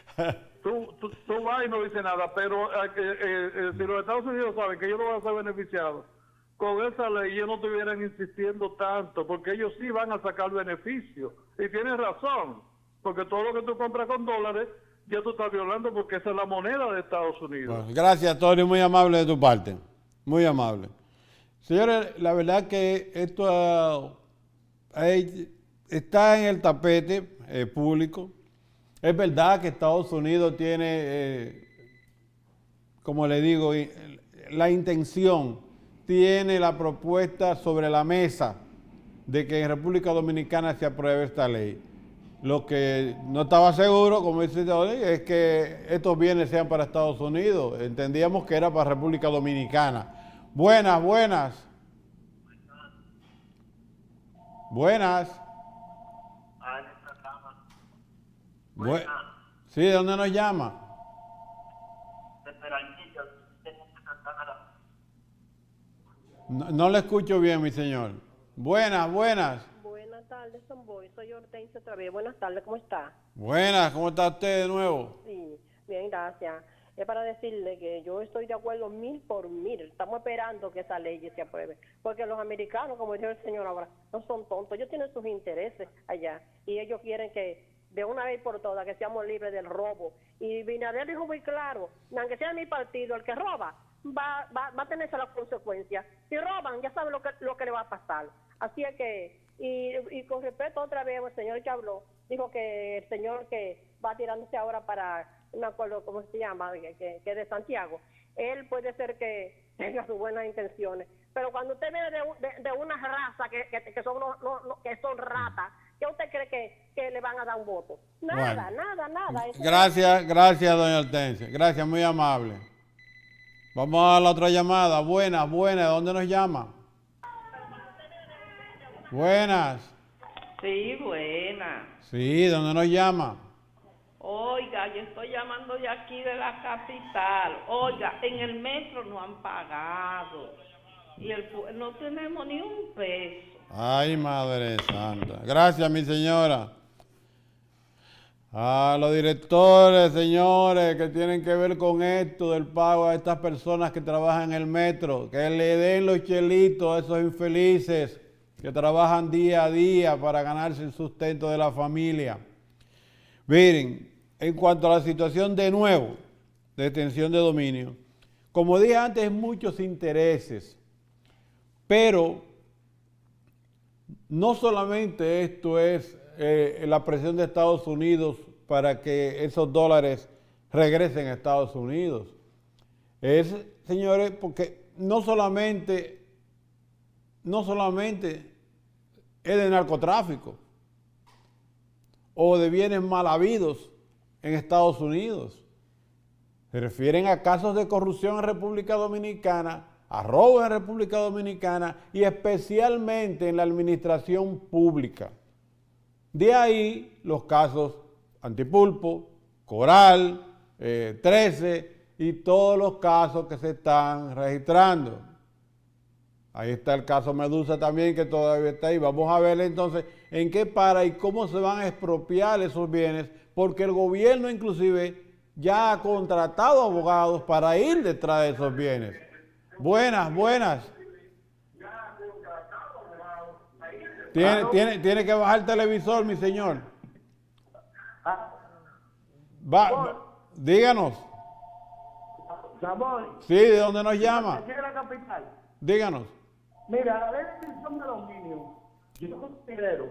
Tú, tú, tú vas y no dices nada, pero eh, eh, eh, si los Estados Unidos saben que ellos no van a ser beneficiados con esa ley, ellos no estuvieran insistiendo tanto, porque ellos sí van a sacar beneficio. Y tienes razón, porque todo lo que tú compras con dólares, ya tú estás violando, porque esa es la moneda de Estados Unidos. Bueno, gracias, Tony, muy amable de tu parte. Muy amable. Señores, la verdad que esto uh, hay, está en el tapete eh, público. Es verdad que Estados Unidos tiene, eh, como le digo, la intención, tiene la propuesta sobre la mesa de que en República Dominicana se apruebe esta ley. Lo que no estaba seguro, como dice Tony, es que estos bienes sean para Estados Unidos. Entendíamos que era para República Dominicana. Buenas, buenas. Buenas. Buenas. Sí, ¿de dónde nos llama? No, no le escucho bien, mi señor. Buenas, buenas. Buenas tardes, Sonboy. Soy Hortensia otra vez. Buenas tardes, ¿cómo está? Buenas, ¿cómo está usted de nuevo? Sí, bien, gracias. Es para decirle que yo estoy de acuerdo mil por mil. Estamos esperando que esa ley se apruebe. Porque los americanos, como dijo el señor ahora, no son tontos. Ellos tienen sus intereses allá. Y ellos quieren que de una vez por todas que seamos libres del robo. Y Binader dijo muy claro, aunque sea mi partido, el que roba va, va, va a tener las consecuencias. Si roban, ya saben lo que, lo que le va a pasar. Así es que, y, y con respeto otra vez, el señor que habló, dijo que el señor que va tirándose ahora para, no me acuerdo cómo se llama, que, que, que de Santiago, él puede ser que tenga sus buenas intenciones, pero cuando usted viene de, de, de una raza que, que, que, son, no, no, no, que son ratas, ¿qué usted cree que, que le van a dar un voto? Nada, bueno, nada, nada. Eso gracias, es... gracias, doña Hortensia. Gracias, muy amable. Vamos a la otra llamada. Buenas, buenas. ¿De dónde nos llama? Buenas. Sí, buenas. Sí, ¿de dónde nos llama? Oiga, yo estoy llamando de aquí de la capital. Oiga, en el metro no han pagado. Y el, no tenemos ni un peso. Ay, Madre Santa. Gracias, mi señora. A los directores, señores, que tienen que ver con esto del pago a estas personas que trabajan en el metro, que le den los chelitos a esos infelices que trabajan día a día para ganarse el sustento de la familia. Miren, en cuanto a la situación de nuevo, de extensión de dominio, como dije antes, hay muchos intereses, pero no solamente esto es eh, la presión de Estados Unidos para que esos dólares regresen a Estados Unidos. Es, señores, porque no solamente no solamente es de narcotráfico o de bienes mal habidos en Estados Unidos. Se refieren a casos de corrupción en República Dominicana, a robos en República Dominicana y especialmente en la administración pública. De ahí los casos Antipulpo, Coral, eh, trece y todos los casos que se están registrando. Ahí está el caso Medusa también, que todavía está ahí. Vamos a ver entonces en qué para y cómo se van a expropiar esos bienes, porque el gobierno inclusive ya ha contratado abogados para ir detrás de esos bienes. Buenas, buenas. Tiene, tiene, tiene que bajar el televisor, mi señor. Va, va, díganos. Ramón. Sí, ¿de dónde nos llama? Aquí de la capital. Díganos. Mira, la ley de extinción de dominio, yo considero,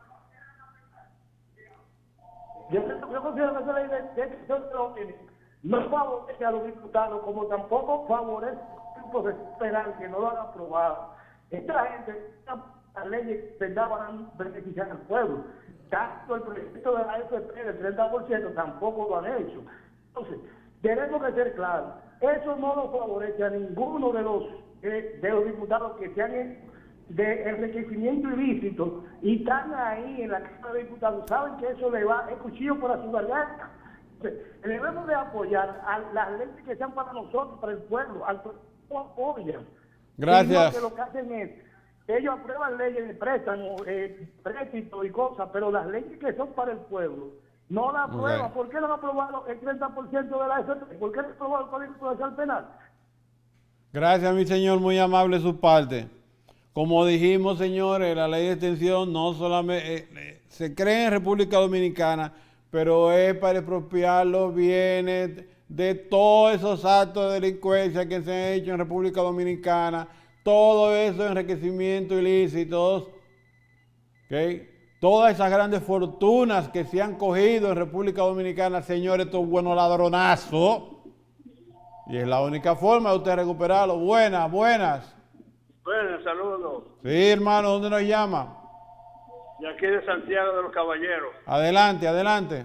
yo, yo considero que esa ley de extinción de dominio no favorece a los diputados, como tampoco favorece a los grupos penales que no lo han aprobado. Esta gente, las leyes que van a beneficiar al pueblo. Tanto el proyecto de la A F P del treinta por ciento tampoco lo han hecho. Entonces, tenemos que ser claros, eso no lo favorece a ninguno de los de, de los diputados que se han de enriquecimiento ilícito y están ahí en la Cámara de Diputados, saben que eso le va, es cuchillo para su garganta. Debemos de apoyar a las leyes que sean para nosotros, para el pueblo, al pueblo apoya. Gracias. Que lo que hacen es, ellos aprueban leyes de préstamo, eh, préstito y cosas, pero las leyes que son para el pueblo no las aprueban. Okay. ¿Por qué no han aprobado el treinta por ciento de la S P? ¿Por qué no han aprobado el Código Procesal Penal? Gracias, mi señor, muy amable su parte. Como dijimos, señores, la ley de extensión no solamente eh, eh, se crea en República Dominicana, pero es para expropiar los bienes de todos esos actos de delincuencia que se han hecho en República Dominicana, todo eso enriquecimiento ilícitos, ¿okay? Todas esas grandes fortunas que se han cogido en República Dominicana, señores, estos buenos ladronazos. Y es la única forma de usted recuperarlo. Buenas, buenas. Buenas, saludos. Sí, hermano, ¿dónde nos llama? De aquí de Santiago de los Caballeros. Adelante, adelante.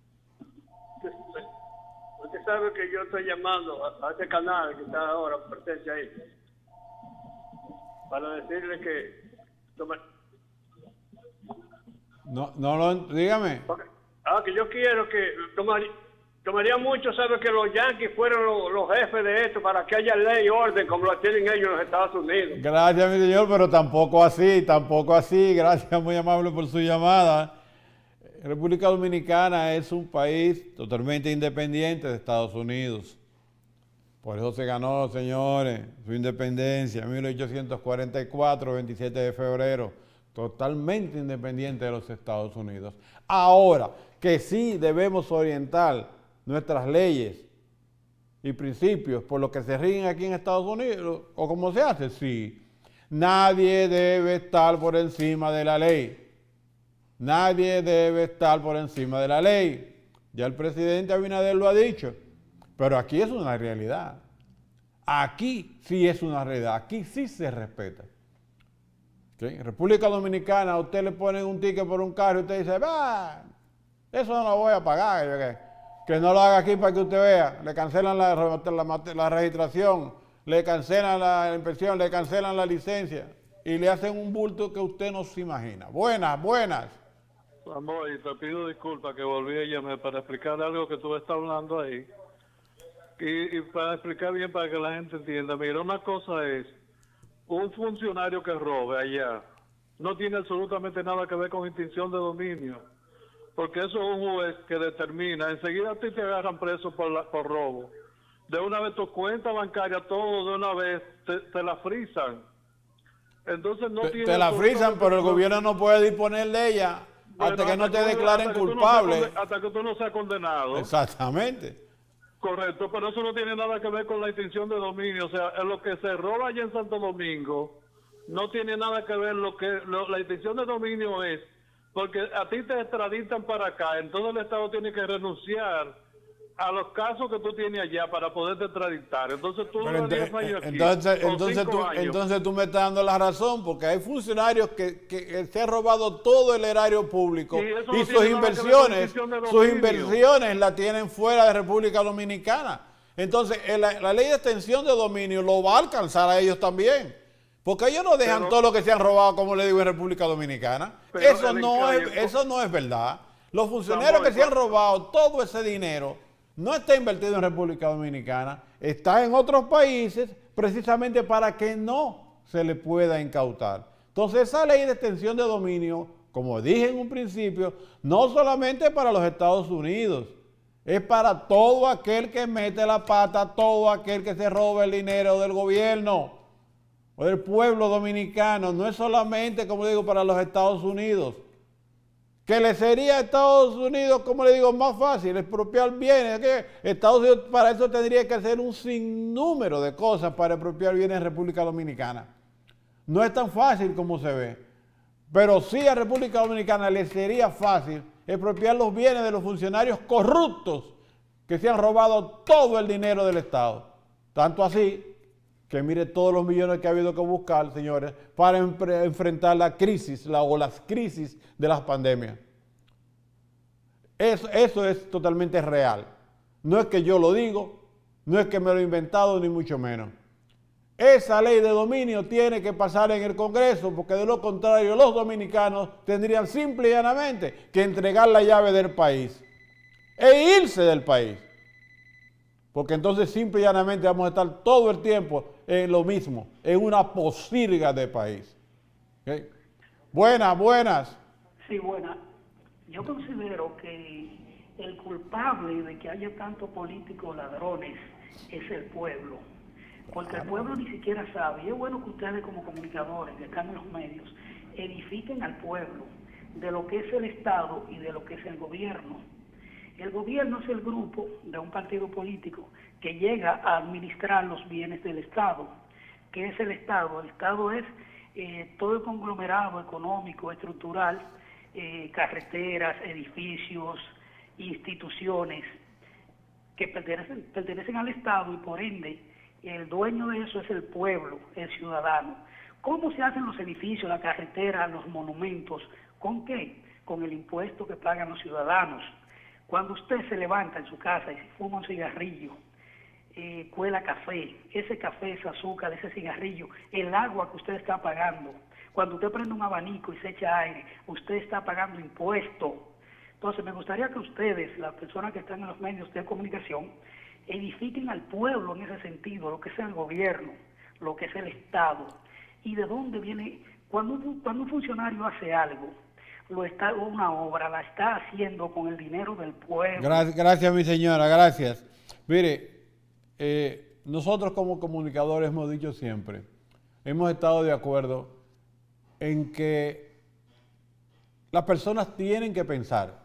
Usted sabe que yo estoy llamando a, a este canal que está ahora presente ahí, para decirle que... Toma, No, no lo, dígame. ah, que yo quiero que tomaría, tomaría mucho, sabe que los yanquis fueron los, los jefes de esto para que haya ley y orden como lo tienen ellos en los Estados Unidos. Gracias, mi señor, pero tampoco así, tampoco así. Gracias, muy amable por su llamada. República Dominicana es un país totalmente independiente de Estados Unidos. Por eso se ganó, señores, su independencia en mil ochocientos cuarenta y cuatro, veintisiete de febrero. Totalmente independiente de los Estados Unidos. Ahora, que sí debemos orientar nuestras leyes y principios por lo que se rigen aquí en Estados Unidos, o como se hace, sí. Nadie debe estar por encima de la ley. Nadie debe estar por encima de la ley. Ya el presidente Abinader lo ha dicho. Pero aquí es una realidad. Aquí sí es una realidad. Aquí sí se respeta. ¿Okay? En República Dominicana a usted le ponen un ticket por un carro y usted dice, va, eso no lo voy a pagar. Que, que no lo haga aquí para que usted vea. Le cancelan la, la, la registración, le cancelan la inspección, le cancelan la licencia y le hacen un bulto que usted no se imagina. Buenas, buenas. Amor, y te pido disculpas que volví a llamar para explicar algo que tú estás hablando ahí. Y, y para explicar bien para que la gente entienda. Mira, una cosa es, un funcionario que robe allá no tiene absolutamente nada que ver con extinción de dominio, porque eso es un juez que determina, enseguida a ti te agarran preso por, la, por robo. De una vez tu cuenta bancaria, todo de una vez, te, te la frisan. Entonces no te, tiene... Te la frisan, pero el gobierno no puede disponer de ella hasta bueno, que no te que declaren hasta culpable. Que no hasta que tú no seas condenado. Exactamente. Correcto, pero eso no tiene nada que ver con la extinción de dominio. O sea, en lo que se roba allá en Santo Domingo no tiene nada que ver lo que lo, la extinción de dominio es, porque a ti te extraditan para acá, entonces el Estado tiene que renunciar a los casos que tú tienes allá para poderte extraditar. Entonces tú Pero no ent- años aquí, entonces, con entonces, cinco tú, años. entonces tú me estás dando la razón, porque hay funcionarios que, que, que se han robado todo el erario público Y eso no y tiene sus nada que ver con inversiones, decisión de sus dominio. inversiones las tienen fuera de República Dominicana. Entonces, el- la, la ley de extensión de dominio lo va a alcanzar a ellos también. Porque ellos no dejan Pero- todo lo que se han robado, como le digo, en República Dominicana. Pero Eso el no, es, encargo- eso no es verdad. Los funcionarios que se han robado todo ese dinero no está invertido en República Dominicana, está en otros países precisamente para que no se le pueda incautar. Entonces, esa ley de extensión de dominio, como dije en un principio, no solamente para los Estados Unidos, es para todo aquel que mete la pata, todo aquel que se roba el dinero del gobierno o del pueblo dominicano. No es solamente, como digo, para los Estados Unidos. Que le sería a Estados Unidos, como le digo, más fácil expropiar bienes. Que Estados Unidos para eso tendría que hacer un sinnúmero de cosas para expropiar bienes en República Dominicana. No es tan fácil como se ve. Pero sí a República Dominicana le sería fácil expropiar los bienes de los funcionarios corruptos que se han robado todo el dinero del Estado. Tanto así que mire todos los millones que ha habido que buscar, señores, para empre- enfrentar la crisis la, o las crisis de las pandemias. Eso, eso es totalmente real. No es que yo lo digo, no es que me lo he inventado, ni mucho menos. Esa ley de dominio tiene que pasar en el Congreso, porque de lo contrario los dominicanos tendrían simple y llanamente que entregar la llave del país e irse del país. Porque entonces simple y llanamente vamos a estar todo el tiempo en lo mismo, en una pocilga de país. ¿Ok? Buenas, buenas. Sí, buena. Yo considero que el culpable de que haya tantos políticos ladrones es el pueblo. Porque el pueblo ni siquiera sabe. Y es bueno que ustedes como comunicadores que están en los medios edifiquen al pueblo de lo que es el Estado y de lo que es el gobierno. El gobierno es el grupo de un partido político que llega a administrar los bienes del Estado. ¿Qué es el Estado? El Estado es eh, todo el conglomerado económico, estructural, eh, carreteras, edificios, instituciones que pertenecen, pertenecen al Estado y por ende el dueño de eso es el pueblo, el ciudadano. ¿Cómo se hacen los edificios, la carretera, los monumentos? ¿Con qué? Con el impuesto que pagan los ciudadanos. Cuando usted se levanta en su casa y se fuma un cigarrillo, eh, cuela café, ese café, ese azúcar, ese cigarrillo, el agua que usted está pagando. Cuando usted prende un abanico y se echa aire, usted está pagando impuesto. Entonces me gustaría que ustedes, las personas que están en los medios de comunicación, edifiquen al pueblo en ese sentido, lo que es el gobierno, lo que es el Estado. Y de dónde viene, cuando, cuando un funcionario hace algo, lo está, una obra, la está haciendo con el dinero del pueblo. Gracias, gracias mi señora, gracias. Mire, eh, nosotros como comunicadores hemos dicho siempre, hemos estado de acuerdo en que las personas tienen que pensar,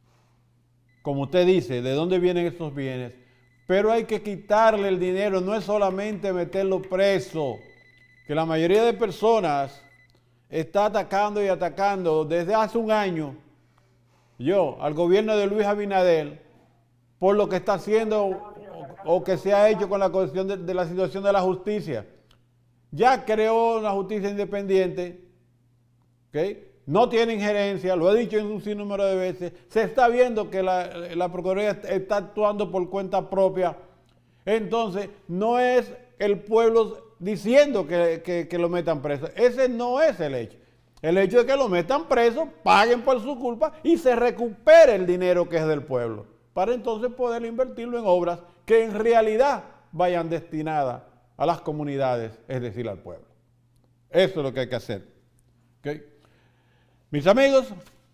como usted dice, de dónde vienen estos bienes, pero hay que quitarle el dinero, no es solamente meterlo preso, que la mayoría de personas está atacando y atacando desde hace un año, yo, al gobierno de Luis Abinader, por lo que está haciendo o, o que se ha hecho con la cuestión de, de la situación de la justicia. Ya creó una justicia independiente, ¿ok? No tiene injerencia, lo he dicho en un sinnúmero de veces, se está viendo que la, la Procuraduría está actuando por cuenta propia. Entonces, no es el pueblo diciendo que, que, que lo metan preso. Ese no es el hecho. El hecho es que lo metan preso, paguen por su culpa y se recupere el dinero que es del pueblo, para entonces poder invertirlo en obras que en realidad vayan destinadas a las comunidades, es decir, al pueblo. Eso es lo que hay que hacer. ¿Okay? Mis amigos,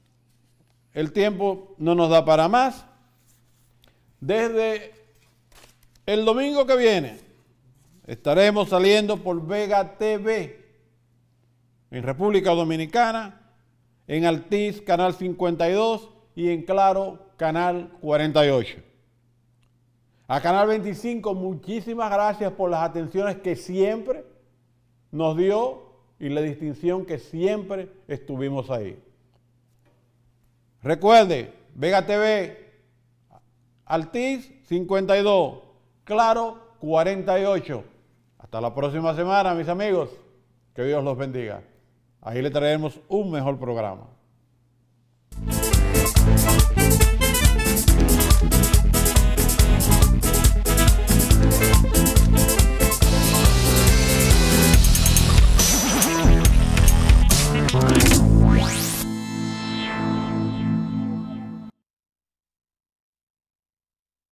el tiempo no nos da para más. Desde el domingo que viene estaremos saliendo por Vega T V en República Dominicana, en Altiz Canal cincuenta y dos y en Claro Canal cuarenta y ocho. A Canal veinticinco, muchísimas gracias por las atenciones que siempre nos dio y la distinción que siempre estuvimos ahí. Recuerde, Vega T V Altiz cincuenta y dos, Claro cuarenta y ocho. Hasta la próxima semana, mis amigos. Que Dios los bendiga. Ahí le traeremos un mejor programa.